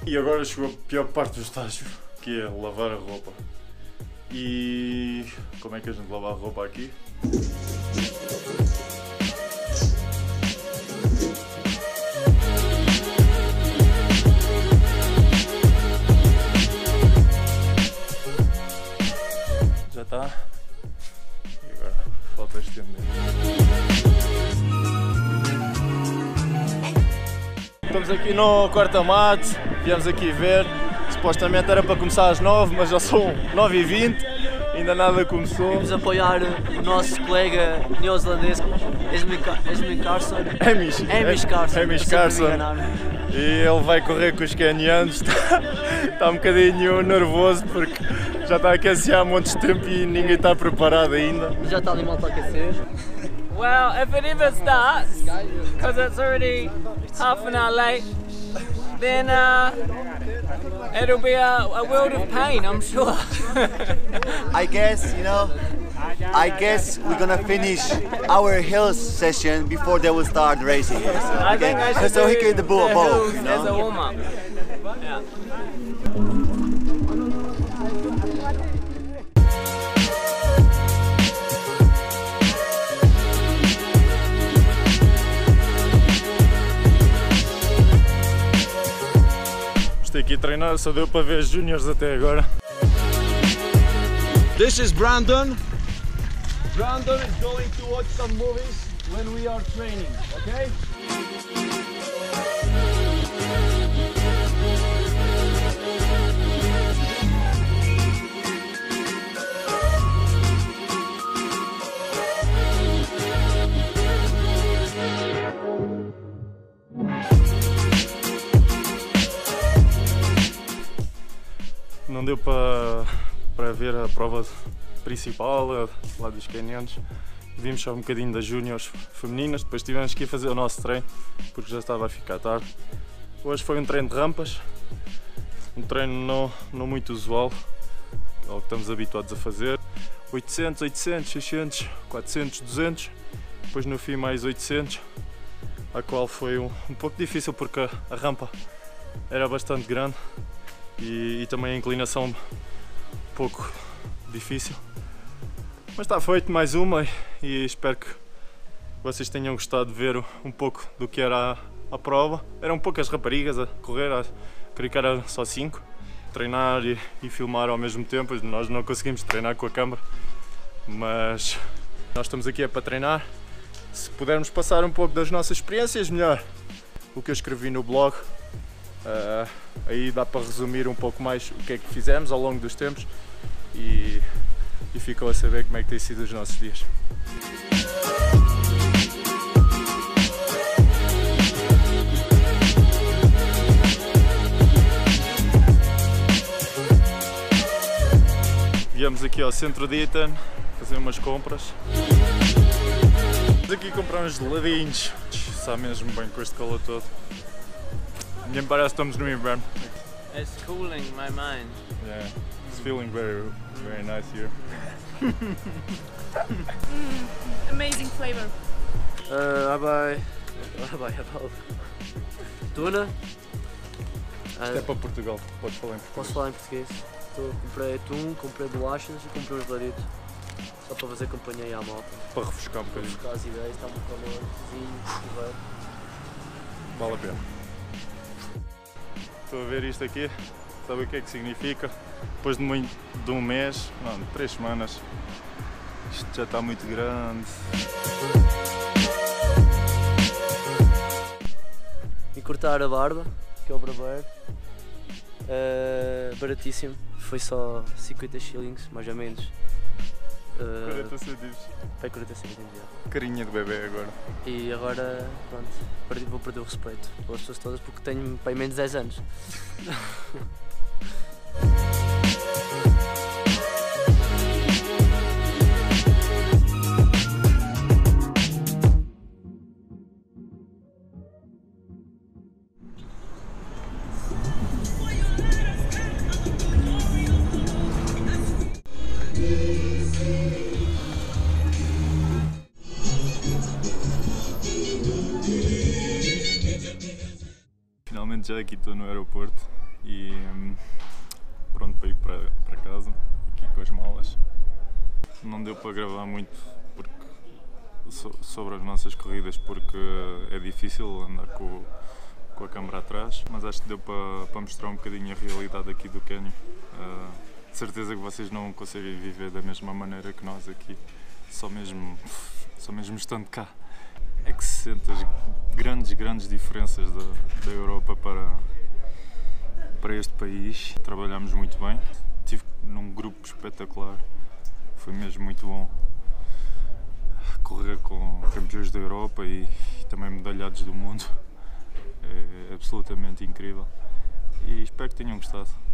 E agora chegou a pior parte do estágio, que é lavar a roupa. E como é que a gente lava a roupa aqui? Já está. E agora falta estender. Estamos aqui no Quarta-Mate, viemos aqui ver, supostamente era para começar às 9, mas já são 9h20, ainda nada começou. Vamos apoiar o nosso colega neozelandês, Esmin Carson. Hamish Carson. E ele vai correr com os kenianos, está um bocadinho nervoso porque já está a aquecer há muito tempo e ninguém está preparado ainda. Já está ali mal para aquecer. Well, if it ever starts, because it's already half an hour late, then it'll be a world of pain, I'm sure. I guess we're gonna finish our hills session before they will start racing here. So, I think I should so he do can the bull the both, hills you as a know? warm-up. Yeah. Estou aqui a treinar, só deu para ver os júniores até agora. This is Brandon. Brandon is going to watch some movies when we are training, okay? Não deu para ver a prova principal lá dos kenianos. Vimos só um bocadinho das júniores femininas, depois tivemos que ir fazer o nosso treino porque já estava a ficar tarde. Hoje foi um treino de rampas, um treino não muito usual, é o que estamos habituados a fazer. 800, 800, 600, 400, 200, depois no fim mais 800, a qual foi um pouco difícil porque a rampa era bastante grande. E também a inclinação um pouco difícil, mas está feito mais uma e espero que vocês tenham gostado de ver um pouco do que era a prova. Eram poucas raparigas a correr, creio que era só 5, treinar e filmar ao mesmo tempo. Nós não conseguimos treinar com a câmera, mas nós estamos aqui para treinar. Se pudermos passar um pouco das nossas experiências, melhor. O que eu escrevi no blog, aí dá para resumir um pouco mais o que é que fizemos ao longo dos tempos e ficam a saber como é que tem sido os nossos dias. Viemos aqui ao centro de Eton fazer umas compras. Vamos aqui comprar uns geladinhos, está mesmo bem com este calor todo. Nem parece que estamos no inverno. It's cooling my mind. Yeah, it's feeling very nice here. Amazing flavor. Tuna. Isto é para Portugal, podes falar em português. Posso falar em português? Comprei atum, comprei bolachas e comprei uns geladitos. Só para fazer companhia aí à malta. Para refrescar um Para bocadinho. buscar as ideias, está um calorzinho. Vale a pena. Estou a ver isto aqui, sabe o que é que significa? Depois de um mês, não, de 3 semanas, isto já está muito grande. E cortar a barba, que é o barbeiro. Baratíssimo, foi só 50 shillings, mais ou menos. 40 centímetros. Foi 40 centímetros já. Carinha de bebê agora. E agora, pronto, vou perder o respeito pelas pessoas todas porque tenho bem menos de 10 anos. Finalmente já aqui estou no aeroporto e pronto para ir para casa, aqui com as malas. Não deu para gravar muito sobre as nossas corridas porque é difícil andar com a câmera atrás, mas acho que deu para mostrar um bocadinho a realidade aqui do Quênia. De certeza que vocês não conseguem viver da mesma maneira que nós aqui, só mesmo estando cá. É que se sente as grandes diferenças da Europa para este país. Trabalhámos muito bem, estive num grupo espetacular, foi mesmo muito bom correr com campeões da Europa e também medalhados do mundo. É absolutamente incrível e espero que tenham gostado.